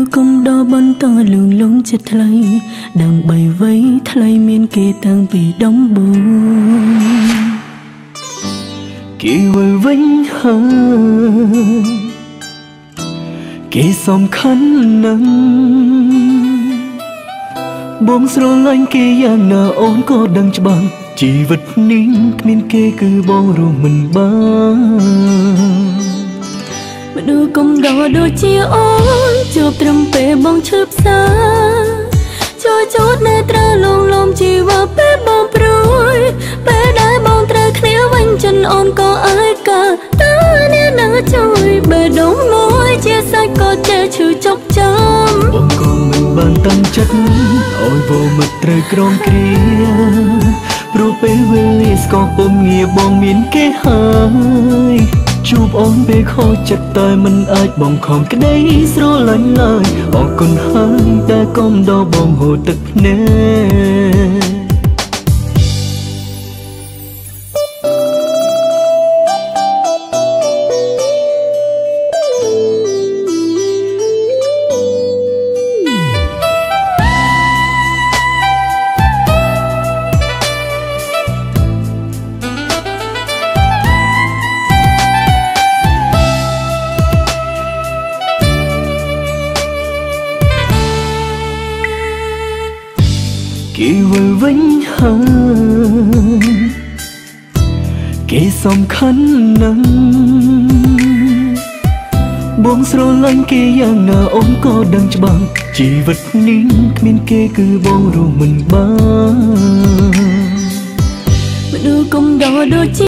កុំដបបន្តលងលងចិត្តថ្លៃដើម្បីໄວថ្លៃមានគេតាំងពីដំបូងគេវិលវិញហើយគេសំខាន់ណាស់បងស្រឡាញ់គេយ៉ាងណាអូនក៏ដឹងច្បាស់ជីវិតនេះគ្មានគេគឺបងរស់មិនបានមនុស្សកុំដកដូចជាអូនជួបត្រឹមពេលបងឈឺផ្សាជួយជូតនៅត្រូវលងលំជីវិតពេលបងព្រួយពេលដែលបងត្រូវគ្នាវិញចិនអូនក៏អាចកាតើអ្នកណាជួយបេះដូងមួយជាសាច់ក៏ចេះឈឺចុកចាំបងក៏មិនបានតាំងចិត្តឲ្យបងមកត្រូវក្រំគ្រាព្រោះពេលវេលាស្គរពុំងារបងមានគេហើយជួបអូនពេលខូចចិត្តតែមិនអាចបងខំក្តីស្រឡាញ់ឡើយអរគុណហើយតែកុំដកបងហូរទឹកភ្នែកគេវិលវិញហើយគេសំខាន់ណាស់បងស្រឡាញ់គេយ៉ាងណាអូនក៏ដឹងច្បាស់ជីវិតនេះគ្មានគេគឺបងរស់មិនបានមនុស្សកុំដកដូច